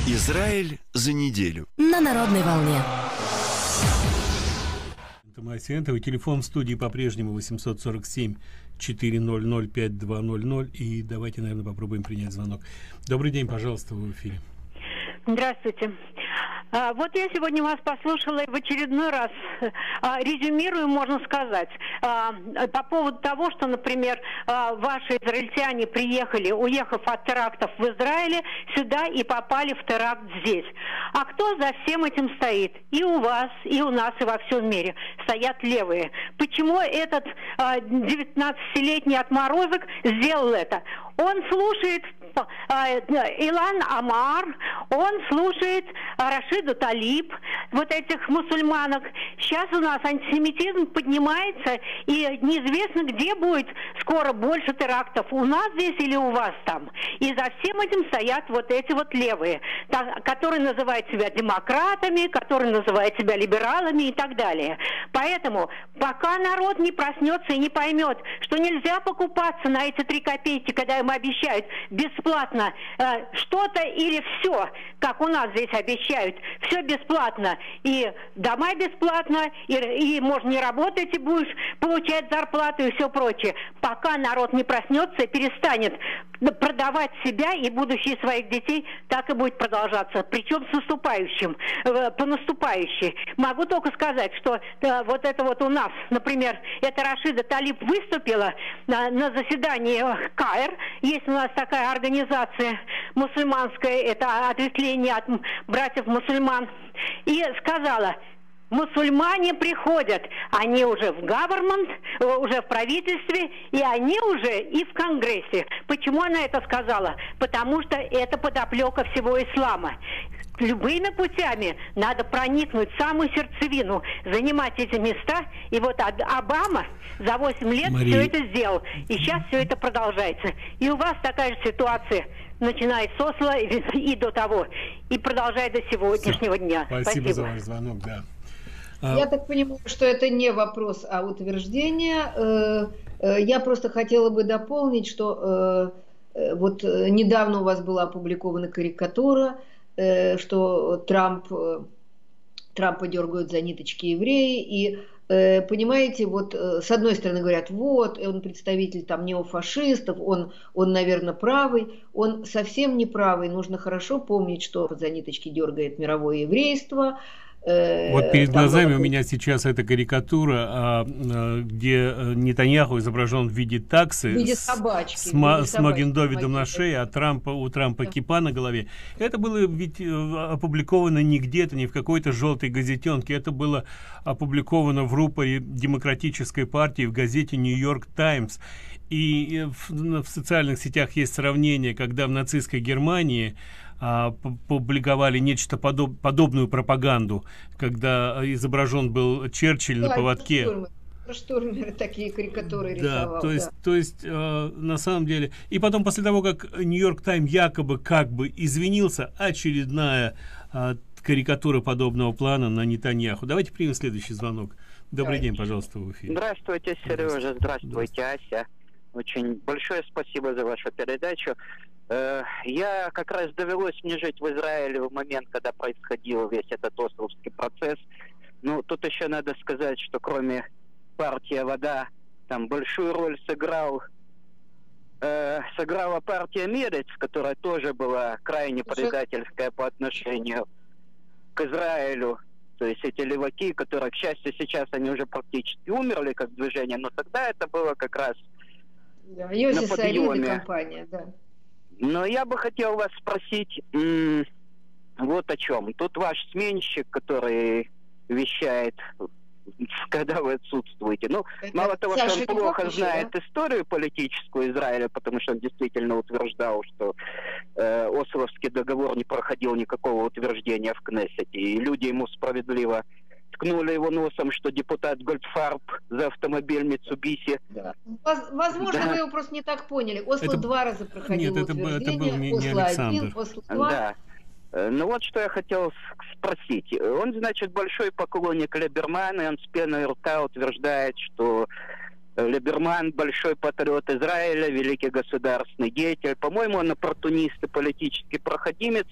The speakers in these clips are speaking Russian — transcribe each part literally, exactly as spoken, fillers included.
Израиль за неделю. На народной волне. Масиентова. Телефон в студии по-прежнему восемьсот сорок семь четыреста пять два ноль ноль. И давайте, наверное, попробуем принять звонок. Добрый день, пожалуйста, вы в эфире. Здравствуйте. А, вот я сегодня вас послушала и в очередной раз а, резюмирую, можно сказать, а, по поводу того, что, например, а, ваши израильтяне приехали, уехав от терактов в Израиле, сюда и попали в теракт здесь. А кто за всем этим стоит? И у вас, и у нас, и во всем мире стоят левые. Почему этот а, девятнадцатилетний отморозок сделал это? Он слушает а, Илан Амар, он слушает Рашиду Талиб, вот этих мусульманок. Сейчас у нас антисемитизм поднимается, и неизвестно, где будет скоро больше терактов, у нас здесь или у вас там. И за всем этим стоят вот эти вот левые, которые называют себя демократами, которые называют себя либералами и так далее. Поэтому, пока народ не проснется и не поймет, что нельзя покупаться на эти три копейки, когда им обещают бесплатно э, что-то или все, как у нас здесь обещают, все бесплатно, и дома бесплатно, и, и можно не работать, и будешь получать зарплату и все прочее. Пока народ не проснется и перестанет продавать себя и будущее своих детей, так и будет продолжаться. Причем с наступающим, э, по наступающей. Могу только сказать, что э, вот это вот у нас, например, это Рашида Талиб выступила на, на заседании КаИР, есть у нас такая организация мусульманская, это ответвление от братьев-мусульман, и сказала: мусульмане приходят, они уже в government, уже в правительстве, и они уже и в Конгрессе. Почему она это сказала? Потому что это подоплека всего ислама. Любыми путями надо проникнуть в самую сердцевину, занимать эти места. И вот Обама за восемь лет Мария... все это сделал. И сейчас все это продолжается. И у вас такая же ситуация, начиная с Осло и, и до того. И продолжает до сегодняшнего все. Дня. Спасибо, Спасибо за ваш звонок, да. Я так понимаю, что это не вопрос, а утверждение. Я просто хотела бы дополнить, что вот недавно у вас была опубликована карикатура, что Трамп, Трампа дергают за ниточки евреи, и понимаете, вот с одной стороны говорят, вот, он представитель там неофашистов, он, он, наверное, правый, он совсем не правый, нужно хорошо помнить, что за ниточки дергает мировое еврейство. Вот перед глазами у меня сейчас эта карикатура, где Нетаньяху изображен в виде таксы, в виде собачки, с, ма с Маген-Довидом на шее, а Трампа, у Трампа да. кипа на голове. Это было ведь опубликовано не где-то, не в какой-то желтой газетенке. Это было опубликовано в рупоре Демократической партии в газете Нью-Йорк Таймс. И в, в социальных сетях есть сравнение, когда в нацистской Германии а, публиковали нечто подоб, подобную пропаганду, когда изображен был Черчилль да, на поводке. Штурмы. Штурмеры такие карикатуры рисовал. Да, то есть, да. то есть э, на самом деле. И потом, после того, как Нью-Йорк Таймс якобы как бы извинился, очередная э, карикатура подобного плана на Нетаньяху. Давайте примем следующий звонок. Добрый да. день, пожалуйста, в эфире. Здравствуйте, Сережа. Здравствуйте, Ася. Очень большое спасибо за вашу передачу. Я как раз довелось мне жить в Израиле в момент, когда происходил весь этот ословский процесс. Ну, тут еще надо сказать, что кроме партии «Вода», там большую роль сыграл, э, сыграла партия «Мерец», которая тоже была крайне предательская по отношению к Израилю. То есть эти леваки, которые, к счастью, сейчас они уже практически умерли как движение, но тогда это было как раз да, на подъеме. Компания, да. Но я бы хотел вас спросить м- вот о чем. Тут ваш сменщик, который вещает, когда вы отсутствуете. Ну, это мало того, Саша, что он плохо еще, знает да? историю политическую Израиля, потому что он действительно утверждал, что э, Ословский договор не проходил никакого утверждения в Кнессете, и люди ему справедливо ткнули его носом, что депутат Гольдфарб за автомобиль Mitsubishi. Да. Возможно, да. вы его просто не так поняли. Осло это... два раза проходил Нет, утверждение, это был не, не Осло Александр. один, Осло два. Да. Ну вот что я хотел спросить. Он, значит, большой поклонник Либермана, и он с пеной рта утверждает, что Либерман большой патриот Израиля, великий государственный деятель. По-моему, он оппортунист и политический проходимец.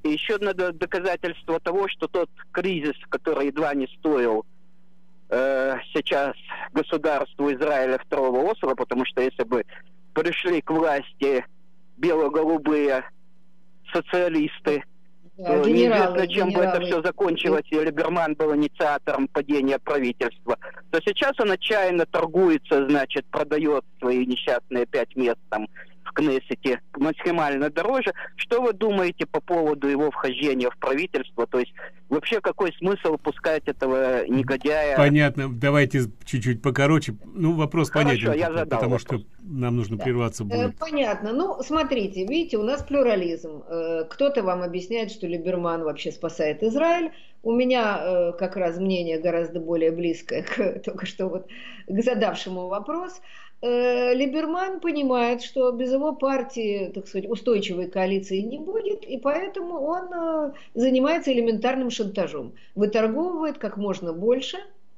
И еще одно доказательство того, что тот кризис, который едва не стоил э, сейчас государству Израиля второго острова, потому что если бы пришли к власти бело-голубые социалисты, да, генералы, неизвестно, чем генералы. бы это все закончилось, и Либерман был инициатором падения правительства, то сейчас он отчаянно торгуется, значит, продает свои несчастные пять мест там в Кнессете максимально дороже. Что вы думаете по поводу его вхождения в правительство? То есть вообще какой смысл пускать этого негодяя? Понятно. Давайте чуть-чуть покороче. Ну, вопрос Хорошо, понятен, я задал потому вопрос. что нам нужно Да. прерваться будет. Понятно. Ну, смотрите, видите, у нас плюрализм. Кто-то вам объясняет, что Либерман вообще спасает Израиль. У меня как раз мнение гораздо более близкое к только что вот к задавшему вопрос. Либерман понимает, что без его партии, так сказать, устойчивой коалиции не будет, и поэтому он занимается элементарным шантажом. Выторговывает как можно больше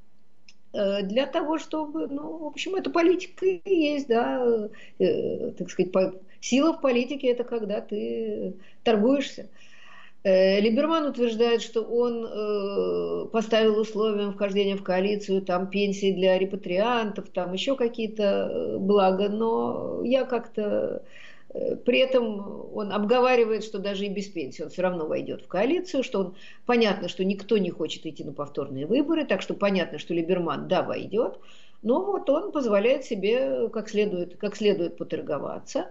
для того, чтобы, ну, в общем, это политика и есть, да, так сказать, сила в политике – это когда ты торгуешься. Либерман утверждает, что он э, поставил условием вхождения в коалицию там пенсии для репатриантов, там еще какие-то блага, но я как-то э, при этом он обговаривает, что даже и без пенсии он все равно войдет в коалицию, что он понятно, что никто не хочет идти на повторные выборы, так что понятно, что Либерман да войдет, но вот он позволяет себе как следует, как следует поторговаться.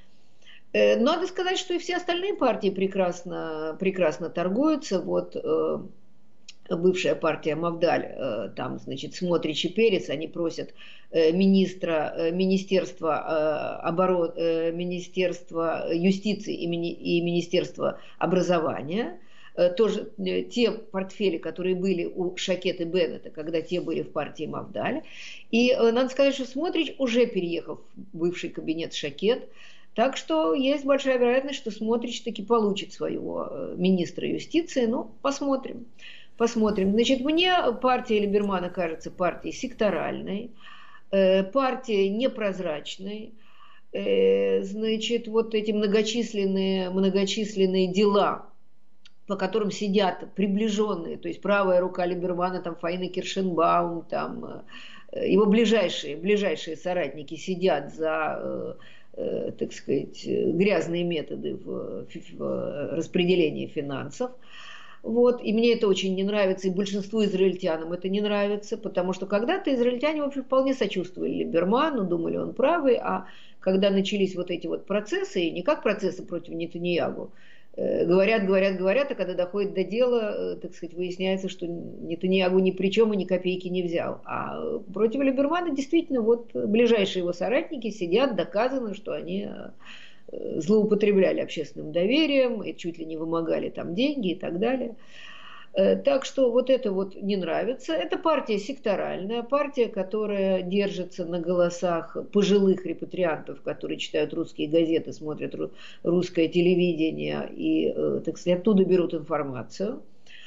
Надо сказать, что и все остальные партии прекрасно, прекрасно торгуются. Вот э, бывшая партия Мавдаль, э, там, значит, Смотрич и Перец, они просят э, министра, э, Министерства, э, оборот, э, Министерства юстиции и, мини, и Министерства образования. Э, тоже э, те портфели, которые были у Шакет и Беннета, когда те были в партии Мавдаль. И э, надо сказать, что Смотрич уже переехал в бывший кабинет Шакет. Так что есть большая вероятность, что Смотрич таки получит своего министра юстиции. Ну, посмотрим. Посмотрим. Значит, мне партия Либермана кажется партией секторальной, партией непрозрачной. Значит, вот эти многочисленные, многочисленные дела, по которым сидят приближенные, то есть правая рука Либермана, там Фаина Киршенбаум, там его ближайшие, ближайшие соратники сидят за, так сказать, грязные методы в, в распределении финансов. Вот. И мне это очень не нравится, и большинству израильтянам это не нравится, потому что когда-то израильтяне, в общем, вполне сочувствовали Либерману, думали, он правый, а когда начались вот эти вот процессы, и не как процессы против Нетаньяху, говорят, говорят, говорят, а когда доходит до дела, так сказать, выясняется, что Нетаньяху ни при чем и ни копейки не взял. А против Либермана действительно вот ближайшие его соратники сидят, доказано, что они злоупотребляли общественным доверием, и чуть ли не вымогали там деньги и так далее. Так что вот это вот не нравится. Это партия секторальная, партия, которая держится на голосах пожилых репатриантов, которые читают русские газеты, смотрят русское телевидение и, так сказать, оттуда берут информацию.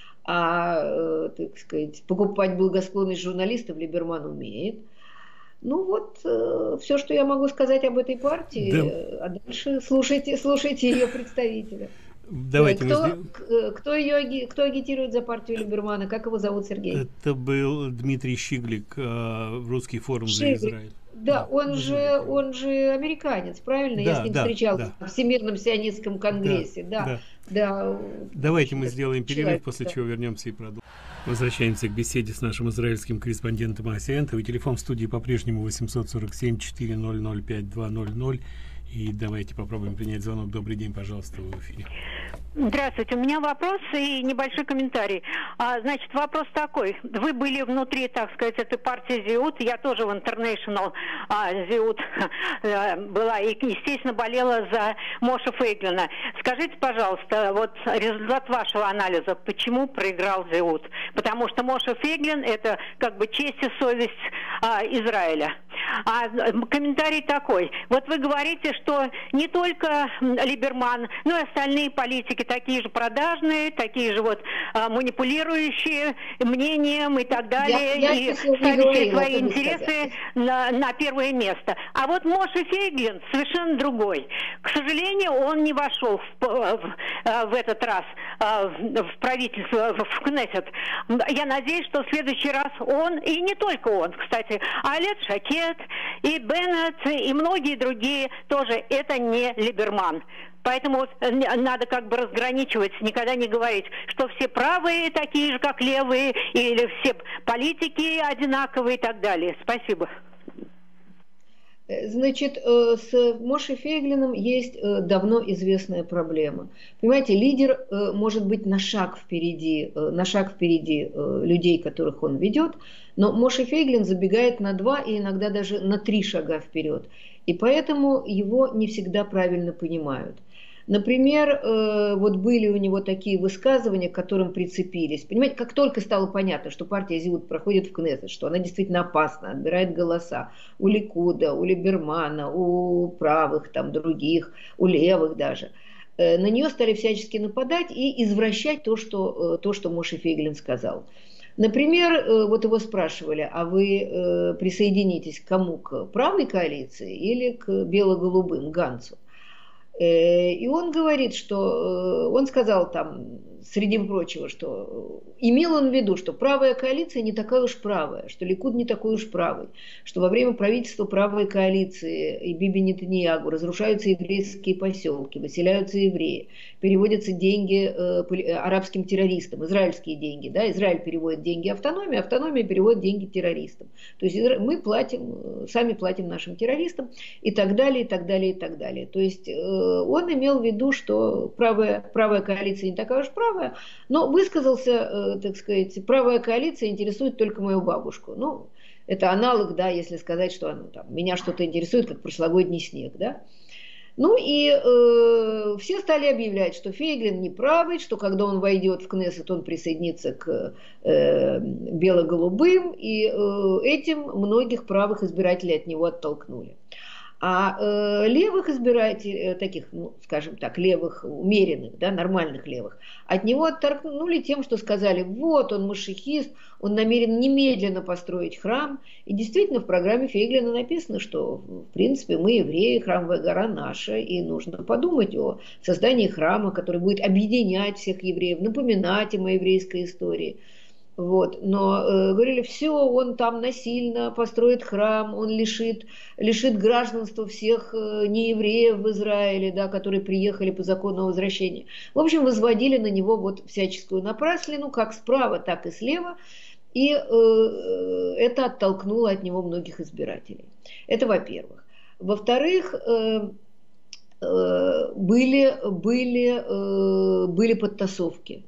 А, так сказать, покупать благосклонность журналистов Либерман умеет. Ну вот, все, что я могу сказать об этой партии, да. А дальше слушайте, слушайте ее представителя. Давайте кто, мы... кто, ее, кто агитирует за партию Либермана? Как его зовут, Сергей? Это был Дмитрий Щиглик, э, Русский форум Щиглик. за Израиль. Да, да, он, же, он же американец, правильно? Да, Я с ним да, встречался да. в Всемирном сионистском конгрессе. Да, да. Да. Да. Давайте мы сделаем перерыв, человек, после да. чего вернемся и продолжим. Возвращаемся к беседе с нашим израильским корреспондентом Асей Энтовой. Телефон в студии по-прежнему восемьсот сорок семь четыреста пять два ноль ноль. И давайте попробуем принять звонок. Добрый день, пожалуйста, в эфире. Здравствуйте. У меня вопрос и небольшой комментарий. А, значит, вопрос такой. Вы были внутри, так сказать, этой партии Зиут. Я тоже в International а, Зиут а, была и, естественно, болела за Моше Фейгелина. Скажите, пожалуйста, вот результат вашего анализа, почему проиграл Зиут? Потому что Моше Фейгелин – это как бы честь и совесть а, Израиля. А комментарий такой. Вот вы говорите, что не только Либерман, но и остальные политики такие же продажные, такие же вот а, манипулирующие мнением и так далее, я, я и ставящие свои интересы на, на первое место. А вот Моше Фейгелин совершенно другой. К сожалению, он не вошел в, в, в этот раз в правительство, в Кнессет. Я надеюсь, что в следующий раз он, и не только он, кстати, Аэлет Шакед, и Беннет, и многие другие тоже, это не Либерман. Поэтому надо как бы разграничивать, никогда не говорить, что все правые такие же, как левые, или все политики одинаковые и так далее. Спасибо. Значит, с Моше Фейгелиным есть давно известная проблема. Понимаете, лидер может быть на шаг впереди, на шаг впереди людей, которых он ведет, но Моше Фейгелин забегает на два и иногда даже на три шага вперед. И поэтому его не всегда правильно понимают. Например, вот были у него такие высказывания, к которым прицепились. Понимаете, как только стало понятно, что партия Зиут проходит в Кнессет, что она действительно опасна, отбирает голоса у Ликуда, у Либермана, у правых, там, других, у левых даже, на нее стали всячески нападать и извращать то, что, то, что Моше Фейгелин сказал. Например, вот его спрашивали, а вы присоединитесь к кому? К правой коалиции или к бело-голубым, Ганцу? И он говорит, что он сказал там, среди прочего, что имел он в виду, что правая коалиция не такая уж правая, что Ликуд не такой уж правый, что во время правительства правой коалиции и Биби Нетаньягу разрушаются еврейские поселки, выселяются евреи, переводятся деньги э, арабским террористам, израильские деньги, да, Израиль переводит деньги автономии, автономия переводит деньги террористам. То есть мы платим, сами платим нашим террористам и так далее, и так далее, и так далее. То есть э, он имел в виду, что правая, правая коалиция не такая уж правая, но высказался, так сказать, правая коалиция интересует только мою бабушку. Ну, это аналог, да, если сказать, что ну, там, меня что-то интересует, как прошлогодний снег, да. Ну и э, все стали объявлять, что Фейгелин не правый, что когда он войдет в Кнессет, он присоединится к э, бело-голубым, и э, этим многих правых избирателей от него оттолкнули. А э, левых избирателей, таких, ну, скажем так, левых, умеренных, да, нормальных левых, от него оттолкнули тем, что сказали, вот он машихист, он намерен немедленно построить храм. И действительно в программе Фейгелина написано, что в принципе мы евреи, храмовая гора наша, и нужно подумать о создании храма, который будет объединять всех евреев, напоминать им о еврейской истории. Вот. Но э, говорили, все, он там насильно построит храм, он лишит, лишит гражданства всех э, неевреев в Израиле, да, которые приехали по закону о возвращении. В общем, возводили на него вот всяческую напраслину, как справа, так и слева, и э, это оттолкнуло от него многих избирателей. Это во-первых. Во-вторых, э, э, были, были, э, были подтасовки.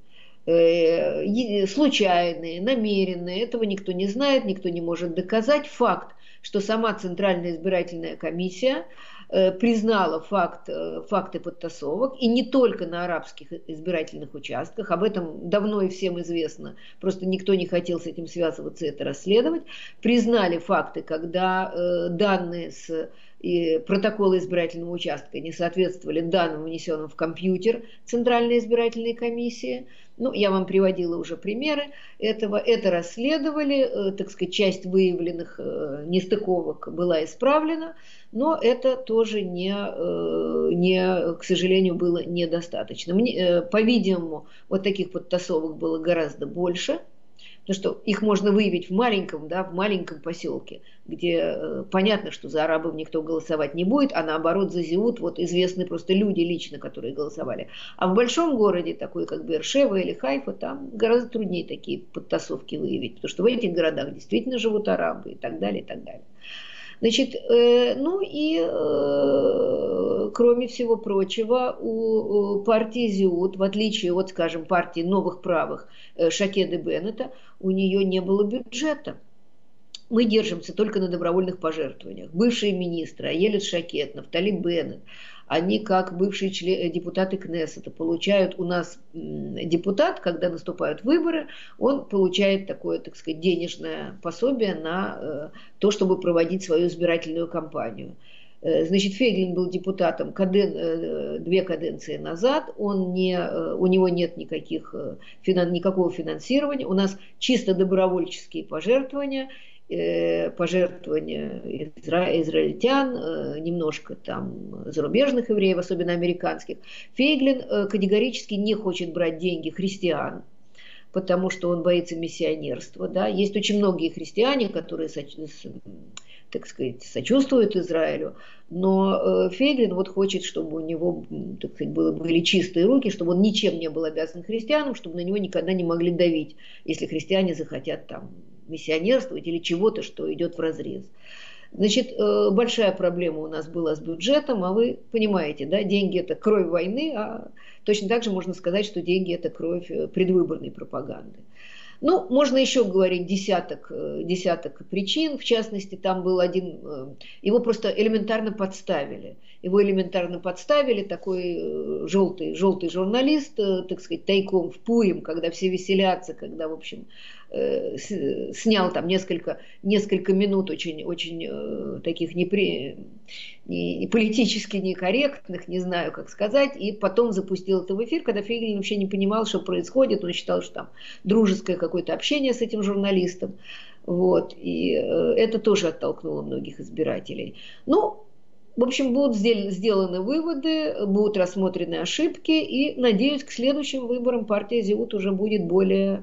Случайные, намеренные, этого никто не знает, никто не может доказать. Факт, что сама Центральная избирательная комиссия признала факт, факты подтасовок, и не только на арабских избирательных участках, об этом давно и всем известно, просто никто не хотел с этим связываться и это расследовать, признали факты, когда данные с и протоколы избирательного участка не соответствовали данным, внесенным в компьютер Центральной избирательной комиссии. Ну, я вам приводила уже примеры этого. Это расследовали, так сказать, часть выявленных нестыковок была исправлена, но это тоже, не, не, к сожалению, было недостаточно. По-видимому, вот таких подтасовок было гораздо больше. Потому что их можно выявить в маленьком, да, в маленьком поселке, где э, понятно, что за арабов никто голосовать не будет, а наоборот за Зиут вот известны просто люди лично, которые голосовали. А в большом городе, такой как Беэр-Шева или Хайфа, там гораздо труднее такие подтасовки выявить, потому что в этих городах действительно живут арабы и так далее, и так далее. Значит, э, ну и э, кроме всего прочего, у, у партии Зиут, в отличие от, скажем, партии новых правых э, Шакед и Беннета, у нее не было бюджета. мы держимся только на добровольных пожертвованиях. Бывшие министры Аелет Шакет, Нафтали Беннет, они, как бывшие член, депутаты Кнессета, получают у нас депутат, когда наступают выборы, он получает такое, так сказать, денежное пособие на э, то, чтобы проводить свою избирательную кампанию. Э, значит, Фейглин был депутатом каден, э, две каденции назад, он не, э, у него нет никаких, э, финан, никакого финансирования, у нас чисто добровольческие пожертвования, пожертвования изра... израильтян, немножко там зарубежных евреев, особенно американских. Фейглин категорически не хочет брать деньги христиан, потому что он боится миссионерства. Да? Есть очень многие христиане, которые, так сказать, сочувствуют Израилю, но Фейглин вот хочет, чтобы у него, так сказать, было, были чистые руки, чтобы он ничем не был обязан христианам, чтобы на него никогда не могли давить, если христиане захотят там миссионерствовать или чего-то, что идет вразрез. Значит, большая проблема у нас была с бюджетом, а вы понимаете, да, деньги – это кровь войны, а точно так же можно сказать, что деньги – это кровь предвыборной пропаганды. Ну, можно еще говорить десяток, десяток причин, в частности, там был один, его просто элементарно подставили. Его элементарно подставили, такой желтый, желтый журналист, так сказать, тайком в Пурим, когда все веселятся, когда, в общем, снял там несколько, несколько минут очень, очень таких непри... не, политически некорректных, не знаю, как сказать, и потом запустил это в эфир, когда Фейглин вообще не понимал, что происходит, он считал, что там дружеское какое-то общение с этим журналистом, вот, и это тоже оттолкнуло многих избирателей. Ну, в общем, будут сделаны выводы, будут рассмотрены ошибки, и, надеюсь, к следующим выборам партия Зиут уже будет более,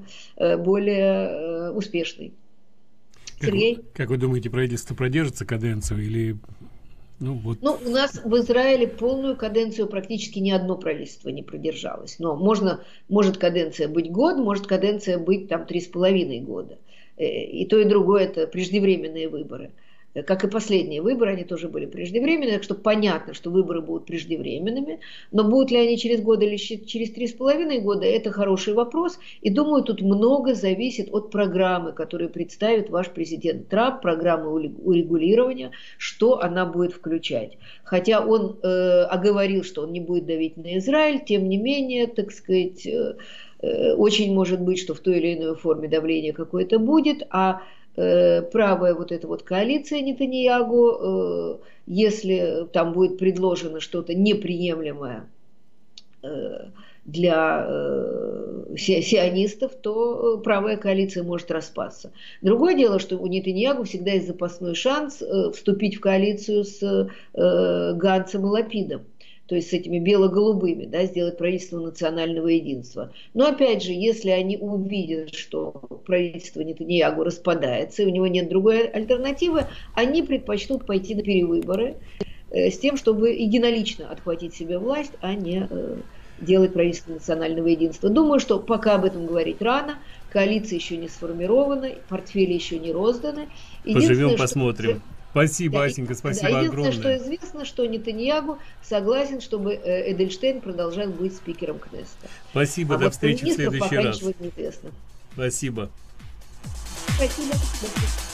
более успешной. Как, Сергей? Как вы думаете, правительство продержится каденцию или... Ну, вот. Ну, у нас в Израиле полную каденцию практически ни одно правительство не продержалось. Но можно, может каденция быть год, может каденция быть там три с половиной года. И то, и другое – это преждевременные выборы. Как и последние выборы, они тоже были преждевременные, так что понятно, что выборы будут преждевременными, но будут ли они через год или через три с половиной года, это хороший вопрос, и думаю, тут много зависит от программы, которую представит ваш президент Трамп, программы урегулирования, что она будет включать. Хотя он э, оговорил, что он не будет давить на Израиль, тем не менее, так сказать, э, э, очень может быть, что в той или иной форме давление какое-то будет, а правая вот эта вот коалиция Нетаньягу, если там будет предложено что-то неприемлемое для сионистов, то правая коалиция может распасться. Другое дело, что у Нетаньягу всегда есть запасной шанс вступить в коалицию с Ганцем и Лапидом, то есть с этими бело-голубыми, да, сделать правительство национального единства. Но опять же, если они увидят, что правительство Нетаньягу распадается, и у него нет другой альтернативы, они предпочтут пойти на перевыборы э, с тем, чтобы единолично отхватить себе власть, а не э, делать правительство национального единства. Думаю, что пока об этом говорить рано, коалиция еще не сформирована, портфели еще не розданы. Поживем, посмотрим. Что... Спасибо, да, Асенька, спасибо да, огромное. Единственное, что известно, что Нетаньягу согласен, чтобы Эдельштейн продолжал быть спикером Кнессета. Спасибо, а до вот встречи в следующий раз. Неизвестно. Спасибо. Спасибо.